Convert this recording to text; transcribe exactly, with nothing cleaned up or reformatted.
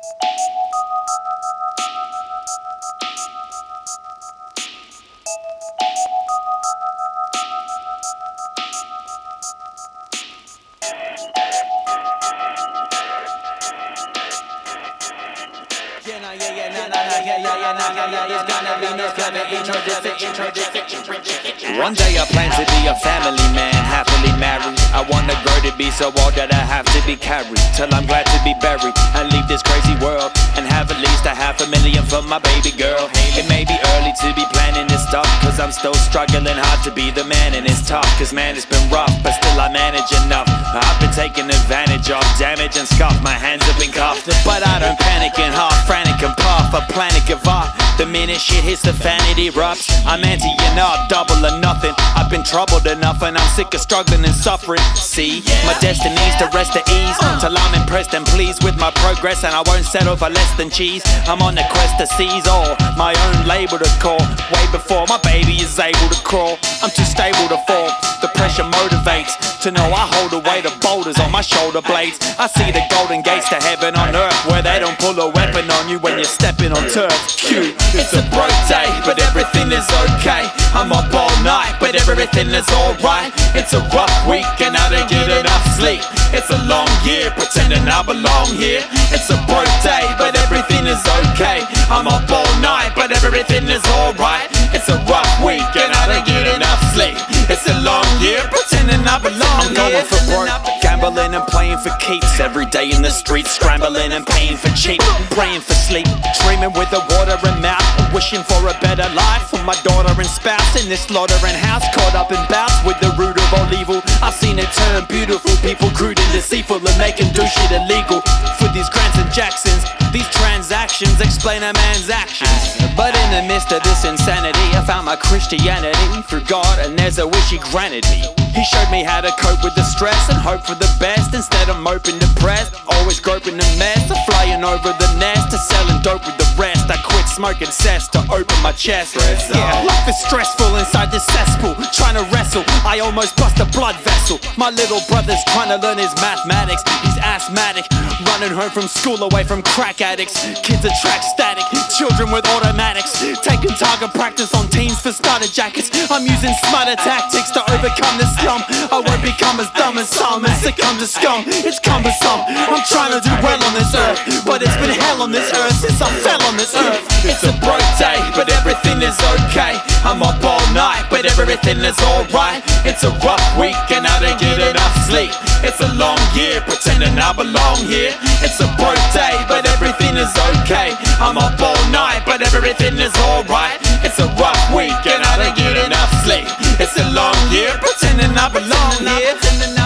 One day I plan to be a family man, happily married. I wanna grow to be so old that I have to be carried, till I'm glad to be buried and leave this crazy world, and have at least a half a million for my baby girl. It may be early to be planning this stuff, cause I'm still struggling hard to be the man, and it's tough, cause man it's been rough, but still I manage enough. I've been taken advantage of, damaged and scuffed, my hands have been cuffed, but I don't panic and half frantic and puff, I plan to give up the minute shit hits the fan, it erupts. I'm anteing up, double or nothing. I've been troubled enough and I'm sick of struggling and suffering. See, my destiny's to rest at ease, till I'm impressed and pleased with my progress, and I won't settle for less than cheese. I'm on a quest to seize all, my own label to call, way before my baby is able to crawl. I'm too stable to fall, the pressure motivates, to know I hold the weight of boulders on my shoulder blades. I see the golden gates to heaven on earth, where they don't pull a weapon on you when you're stepping on turf. Q, it's a broke day, but everything is okay. I'm up all night, but everything is alright. It's a rough week and I don't get enough sleep. It's a long year, pretending I belong here. It's a broke day, but everything is okay. I'm up all night, but everything is alright. It's a rough week and I don't get enough sleep. It's a long year, pretending I belong here. I'm going for broke, gambling and playing for keeps. Every day in the streets, scrambling and paying for cheap, praying for sleep, dreaming with a watering mouth, wishing for a better life for my daughter and spouse. In this slaughtering house, caught up in bouts with the root of all evil. I've seen it turn beautiful people crude and deceitful, and they can do shit illegal for these Grants and Jacksons. These transactions explain a man's actions, but in the midst of this insanity, I found my Christianity through God, and there's a wish He granted me. He showed me how to cope with the stress and hope for the best, instead of moping depressed, always groping the mess, of flying over the nest, to selling dope with the rest. I quit smoking cess to open my chest. Yeah, life is stressful inside this cesspool, trying to wrestle, I almost bust a blood vessel. My little brother's trying to learn his mathematics, he's asthmatic, running home from school away from crack addicts. Kids attract static, children with automatics, taking target practice on teens for starter jackets. I'm using smarter tactics to overcome this slum. I won't become as dumb as some and succumb to scum. It's cumbersome, I'm trying to do well on this earth, but it's been hell on this earth since I fell on this earth. It's a broke day, but everything is okay. I'm up all night, but everything is alright. It's a rough week and I don't get enough sleep. It's a long year, pretending I belong here. It's a broke day, but everything is okay. I'm up all night, but everything is alright. It's a rough week and I don't get enough sleep. It's a long year, pretending I belong here.